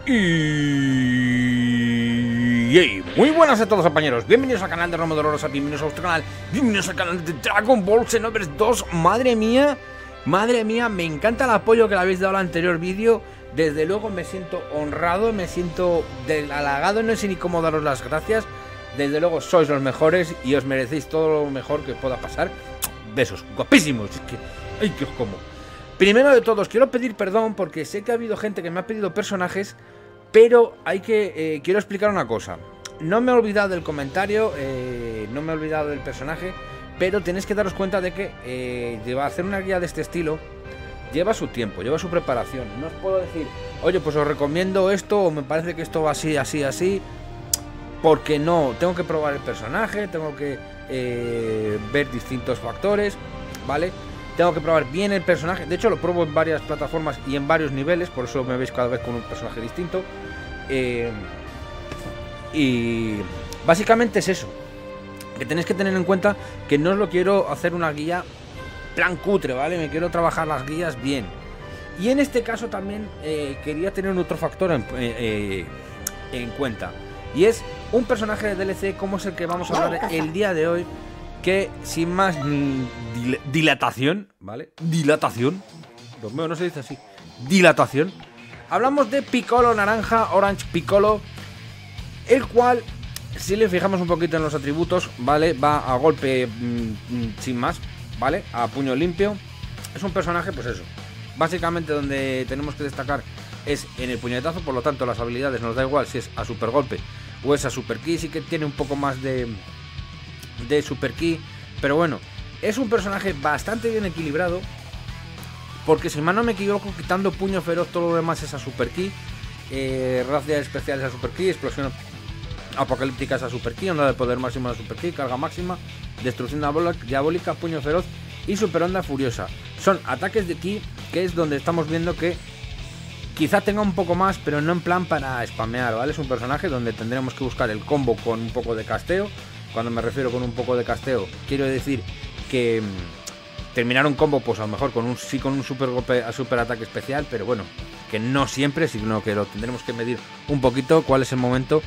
Y muy buenas a todos, compañeros. Bienvenidos al canal de Ramo Dolorosa, bienvenidos a vuestro canal, bienvenidos al canal de Dragon Ball Xenoverse 2. Madre mía, me encanta el apoyo que le habéis dado al anterior vídeo. Desde luego me siento honrado, me siento halagado, no sé ni cómo daros las gracias. Desde luego sois los mejores y os merecéis todo lo mejor que pueda pasar. Besos, guapísimos. Es que, ay, que os como. Primero de todo, os quiero pedir perdón porque sé que ha habido gente que me ha pedido personajes, pero quiero explicar una cosa. No me he olvidado del comentario, no me he olvidado del personaje, pero tenéis que daros cuenta de que hacer una guía de este estilo lleva su tiempo, lleva su preparación. No os puedo decir, oye, pues os recomiendo esto, o me parece que esto va así, así, así, porque no, tengo que probar el personaje, tengo que ver distintos factores, ¿vale? Tengo que probar bien el personaje. De hecho lo pruebo en varias plataformas y en varios niveles, por eso me veis cada vez con un personaje distinto. Y básicamente es eso, que tenéis que tener en cuenta que no os lo quiero hacer una guía plan cutre, ¿vale? Me quiero trabajar las guías bien. Y en este caso también quería tener otro factor en cuenta, y es un personaje de DLC como es el que vamos a hablar el día de hoy, que sin más dilatación, ¿vale? Dilatación, Dios mío, no se dice así, dilatación. Hablamos de Piccolo Naranja, Orange Piccolo, el cual, si le fijamos un poquito en los atributos, ¿vale? Va a golpe sin más, ¿vale? A puño limpio. Es un personaje, pues eso, básicamente donde tenemos que destacar es en el puñetazo, por lo tanto las habilidades nos da igual si es a super golpe o es a super ki. Sí que tiene un poco más de super ki, pero bueno, es un personaje bastante bien equilibrado, porque si mal no me equivoco, quitando puño feroz, todo lo demás es a super ki, racias especiales a super ki, explosión apocalíptica es a super ki, onda de poder máximo a super ki, carga máxima, destrucción diabólica, puño feroz y super onda furiosa. Son ataques de ki, que es donde estamos viendo que quizá tenga un poco más, pero no en plan para spamear, ¿vale? Es un personaje donde tendremos que buscar el combo con un poco de casteo. Cuando me refiero con un poco de casteo, quiero decir que terminar un combo, pues a lo mejor con un super golpe a super ataque especial, pero bueno, que no siempre, sino que lo tendremos que medir un poquito cuál es el momento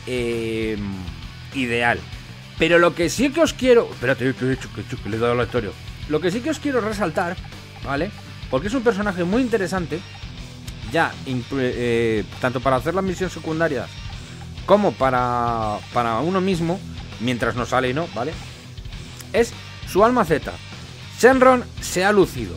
ideal. Pero lo que sí que os quiero... Espérate, que he hecho, que le he dado aleatorio. Lo que sí que os quiero resaltar, ¿vale? Porque es un personaje muy interesante, ya tanto para hacer las misiones secundarias como para uno mismo, mientras no sale y no, ¿vale? Es su alma Z. Shenron se ha lucido.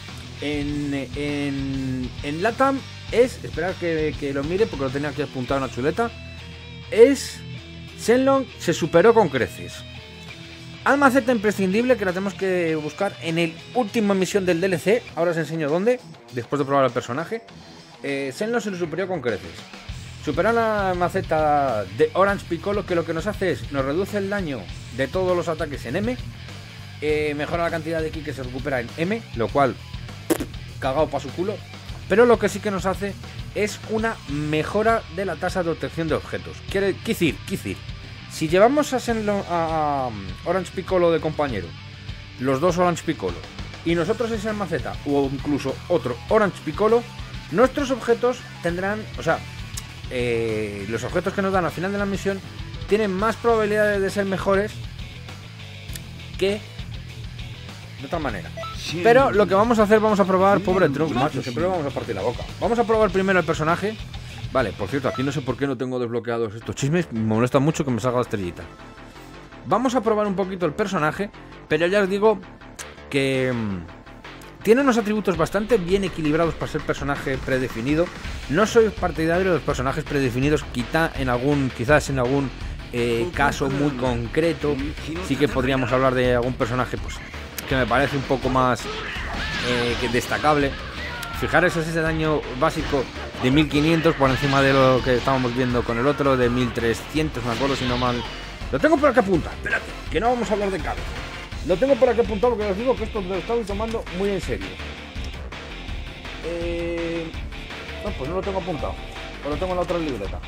En Latam es... Esperad que lo mire porque lo tenía aquí apuntado en una chuleta. Es... Shenron se superó con creces. Alma Z imprescindible, que la tenemos que buscar en el última misión del DLC. Ahora os enseño dónde, después de probar el personaje. Shenron se lo superó con creces. Superar la maceta de Orange Piccolo, que lo que nos hace es, nos reduce el daño de todos los ataques en M, mejora la cantidad de ki que se recupera en M, lo cual, cagado para su culo, pero lo que sí que nos hace es una mejora de la tasa de obtención de objetos. Quiere decir, si llevamos a Orange Piccolo de compañero, los dos Orange Piccolo, y nosotros esa maceta, o incluso otro Orange Piccolo, nuestros objetos tendrán, o sea, los objetos que nos dan al final de la misión tienen más probabilidades de ser mejores que de otra manera. Sí. Pero lo que vamos a hacer, vamos a probar, pobre Trunks, macho, siempre le vamos a partir la boca. Vamos a probar primero el personaje. Vale, por cierto, aquí no sé por qué no tengo desbloqueados estos chismes, me molesta mucho que me salga la estrellita. Vamos a probar un poquito el personaje, pero ya os digo que tiene unos atributos bastante bien equilibrados para ser personaje predefinido. No soy partidario de los personajes predefinidos, quizás en algún caso muy concreto sí que podríamos hablar de algún personaje pues que me parece un poco más destacable. Fijaros, ese daño básico de 1500 por encima de lo que estábamos viendo con el otro de 1300, me acuerdo, si no mal. Lo tengo por aquí apuntado, espérate, que no vamos a hablar de cabeza. Lo tengo por aquí apuntado porque os digo que esto lo estamos tomando muy en serio. No, pues no lo tengo apuntado, pero lo tengo en la otra libreta.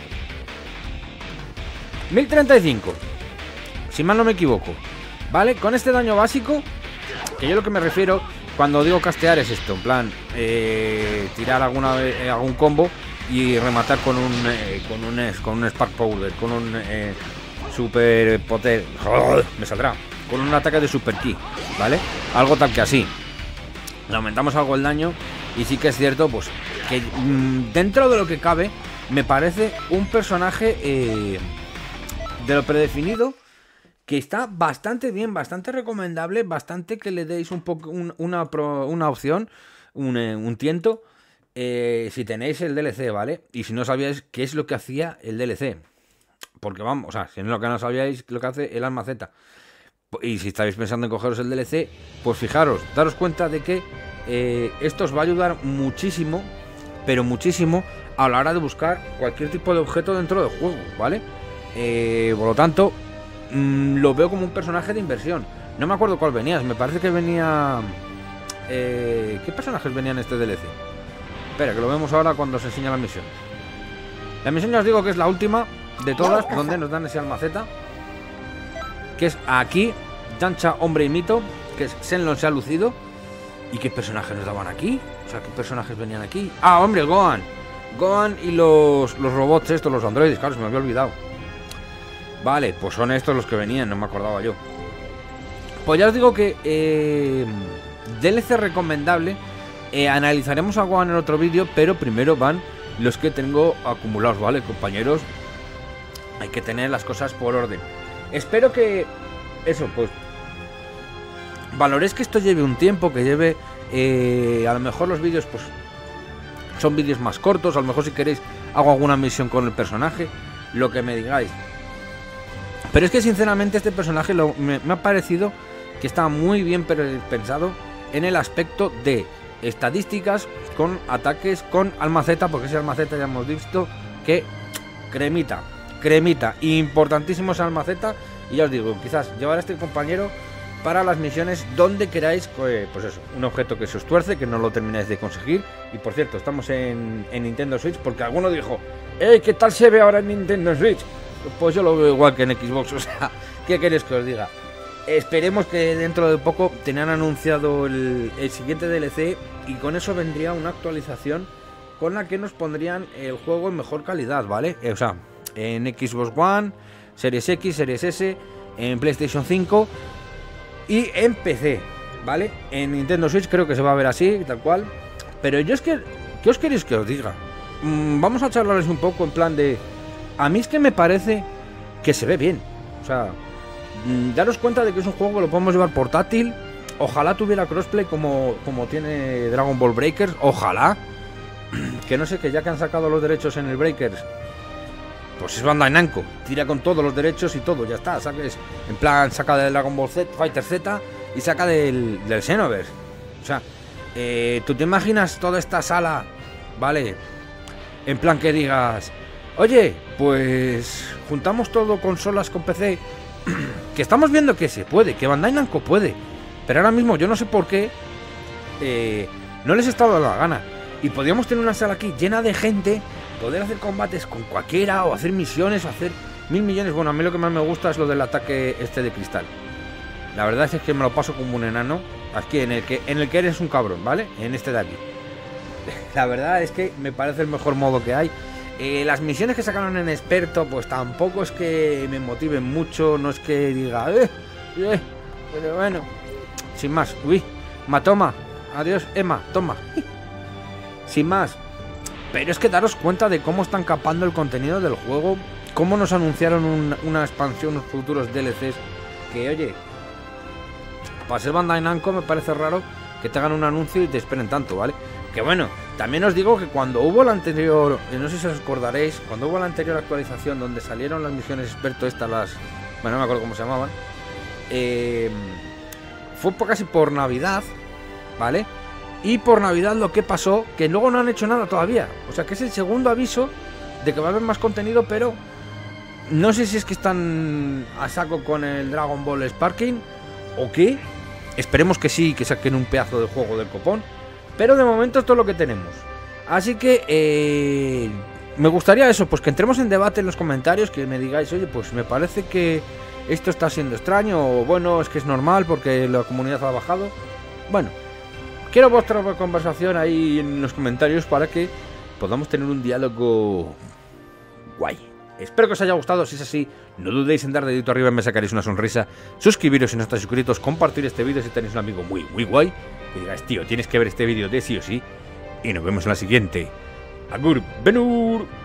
1035, si mal no me equivoco, ¿vale? Con este daño básico, que yo lo que me refiero Cuando digo castear es esto, en plan tirar algún combo y rematar con un Spark Powder, con un super poder, me saldrá, con un ataque de super ki, ¿vale? Algo tal que así. Le aumentamos algo el daño y sí que es cierto, pues, que dentro de lo que cabe, me parece un personaje de lo predefinido que está bastante bien, bastante recomendable, bastante que le deis un poco una opción, un tiento, si tenéis el DLC, ¿vale? Y si no sabíais qué es lo que hacía el DLC. Porque vamos, o sea, si no sabíais lo que hace el Alma Z. Y si estáis pensando en cogeros el DLC, pues fijaros, daros cuenta de que esto os va a ayudar muchísimo, pero muchísimo, a la hora de buscar cualquier tipo de objeto dentro del juego, ¿vale? Por lo tanto, lo veo como un personaje de inversión. No me acuerdo cuál venías, me parece que venía... ¿qué personajes venían en este DLC? Espera, que lo vemos ahora cuando se enseña la misión. La misión ya os digo que es la última de todas, donde nos dan ese Alma Z, que es aquí, Yancha, hombre y mito, que es Shenlong se ha lucido. ¿Y qué personajes nos daban aquí? O sea, ¿qué personajes venían aquí? Ah, hombre, Gohan y los robots estos, los androides, claro, se me había olvidado. Vale, pues son estos los que venían, no me acordaba yo. Pues ya os digo que DLC recomendable. Analizaremos a Gohan en otro vídeo, pero primero van los que tengo acumulados, ¿vale, compañeros? Hay que tener las cosas por orden. Espero que eso, pues, valoréis que esto lleve un tiempo, que lleve, a lo mejor los vídeos, pues, son vídeos más cortos, a lo mejor si queréis hago alguna misión con el personaje, lo que me digáis. Pero es que sinceramente este personaje me ha parecido que está muy bien pensado en el aspecto de estadísticas, con ataques, con Alma Z, porque ese Alma Z ya hemos visto que cremita, importantísimo ese Alma Z. Y ya os digo, quizás llevar a este compañero para las misiones donde queráis, pues eso, un objeto que se os tuerce, que no lo termináis de conseguir. Y por cierto, estamos en Nintendo Switch, porque alguno dijo, ¿qué tal se ve ahora en Nintendo Switch? Pues yo lo veo igual que en Xbox, o sea, ¿qué queréis que os diga? Esperemos que dentro de poco tengan anunciado el siguiente DLC, y con eso vendría una actualización con la que nos pondrían el juego en mejor calidad, ¿vale? O sea, en Xbox One, Series X, Series S, en PlayStation 5 y en PC, ¿vale? En Nintendo Switch creo que se va a ver así, tal cual. Pero yo es que, ¿qué os queréis que os diga? Vamos a charlarles un poco en plan de... A mí es que me parece que se ve bien. O sea, daros cuenta de que es un juego que lo podemos llevar portátil. Ojalá tuviera crossplay como tiene Dragon Ball Breakers. Ojalá. Que no sé, que ya que han sacado los derechos en el Breakers, pues es Bandai Namco, tira con todos los derechos y todo, ya está, saques, en plan, saca del Dragon Ball Z, Fighter Z y saca del Xenoverse. O sea, tú te imaginas toda esta sala, ¿vale? En plan que digas, oye, pues juntamos todo, consolas con PC, que estamos viendo que se puede, que Bandai Namco puede, pero ahora mismo yo no sé por qué no les está dando la gana. Y podríamos tener una sala aquí llena de gente, poder hacer combates con cualquiera, o hacer misiones, o hacer 1000 millones. Bueno, a mí lo que más me gusta es lo del ataque este de cristal. La verdad es que me lo paso como un enano, aquí en el que eres un cabrón, ¿vale? En este de aquí. La verdad es que me parece el mejor modo que hay. Las misiones que sacaron en experto, pues tampoco es que me motiven mucho, no es que diga, pero bueno, sin más. Uy, toma, adiós, Emma, toma. Sin más. Pero es que daros cuenta de cómo están capando el contenido del juego, cómo nos anunciaron una expansión, unos futuros DLCs, que oye, para ser Bandai Namco me parece raro que te hagan un anuncio y te esperen tanto, ¿vale? Que bueno, también os digo que cuando hubo la anterior, no sé si os acordaréis, cuando hubo la anterior actualización donde salieron las misiones experto estas, bueno, no me acuerdo cómo se llamaban, fue casi por Navidad, ¿vale? Y por Navidad lo que pasó, que luego no han hecho nada todavía. O sea que es el segundo aviso de que va a haber más contenido, pero no sé si es que están a saco con el Dragon Ball Sparking o qué. Esperemos que sí, que saquen un pedazo de juego del copón. Pero de momento esto es lo que tenemos. Así que me gustaría eso, pues que entremos en debate en los comentarios, que me digáis, oye, pues me parece que esto está siendo extraño, o bueno, es que es normal porque la comunidad ha bajado. Bueno, quiero vuestra conversación ahí en los comentarios para que podamos tener un diálogo guay. Espero que os haya gustado. Si es así, no dudéis en dar dedito arriba, me sacaréis una sonrisa. Suscribiros si no estáis suscritos, compartir este vídeo si tenéis un amigo muy guay y digáis, tío, tienes que ver este vídeo de sí o sí. Y nos vemos en la siguiente. Agur Benur.